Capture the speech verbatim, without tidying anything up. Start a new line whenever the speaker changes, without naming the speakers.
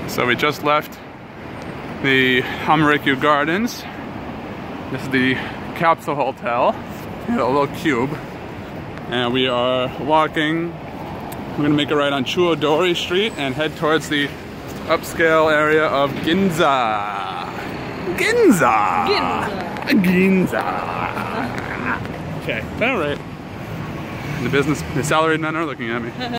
So we just left the Harajuku Gardens. This is the capsule hotel, a little cube. And we are walking. We're gonna make a right on Chuodori Street and head towards the upscale area of Ginza. Ginza! Ginza! Ginza! Okay, all right. The business, the salaried men are looking at me.